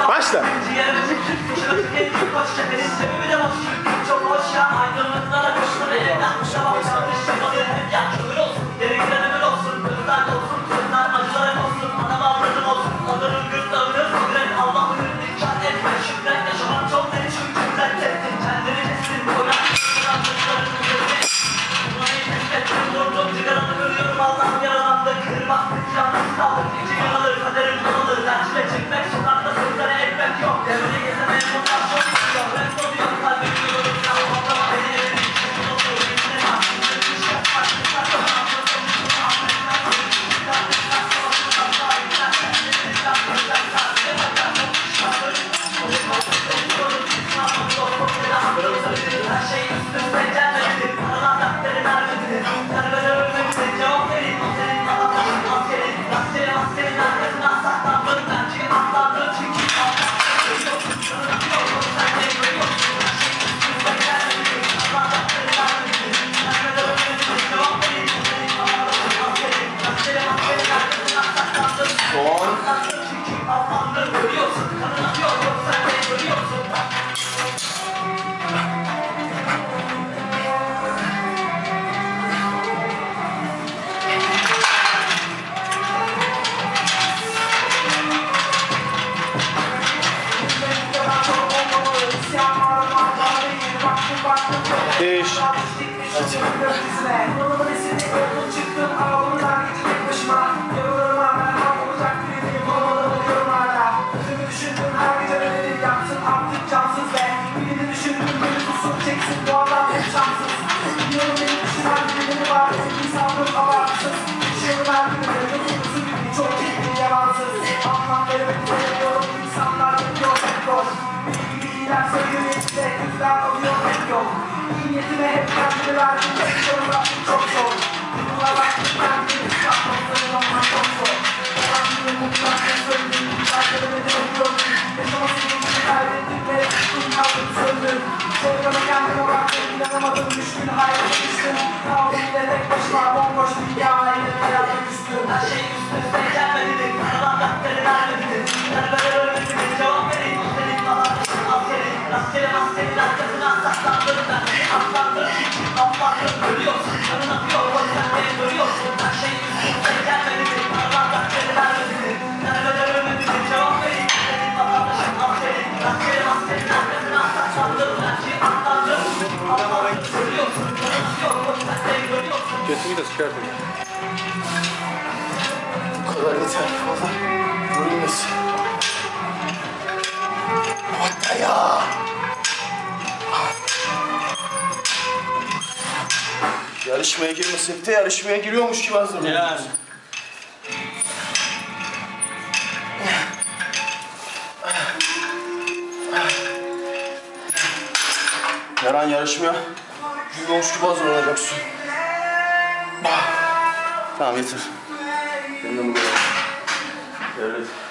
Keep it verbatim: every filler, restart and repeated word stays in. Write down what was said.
Başla. Beş. Niyetime hep kendimi verdim, çekiyorum Rabbim çok zor. Bununla baktım kendimi, sapmaslarım ama çok zor. Karanlığım mutlular ne söyleyeyim, arkadaşlarımı gördüm. Yaşamasını gibi kaybettim ve tuttum kaldım söndüm. Çevreme kendime baktım, inanamadım düşkün hayata düştüm. Kaldım yine tek başıma, bomboş bir hikayeyle hayata düştüm. Her şey üst üste gelmedi, karalan dertleri vermedi. Derbeler ölmedi, cevap verin, senin falan al seni. Rastgele maskenin arkasına saklandım ben. Atlandım, atlandım, ölüyorsun. Canın akıyor, boş sen beni görüyorsun. Her şey üst üste gelmedi, karalan dertleri vermedi. Derbeler ölmedi, cevap verin, senin vatandaşın al seni. Rastgele maskenin arkasına saklandım ben. Atlandım, atlandım, ölüyorsun. Canın akıyor, boş sen beni görüyorsun. Götümü de çıkardım. Bu kadar yeter fazla. Görünmesin. Hatta ya. Yarışmaya girmesek de yarışmaya giriyormuş gibi hazırlıyoruz. Yani. Her an yarışmaya giriyormuş gibi hazırlanacaksın. Tamam yeter. Benim de bu kadar. Evet.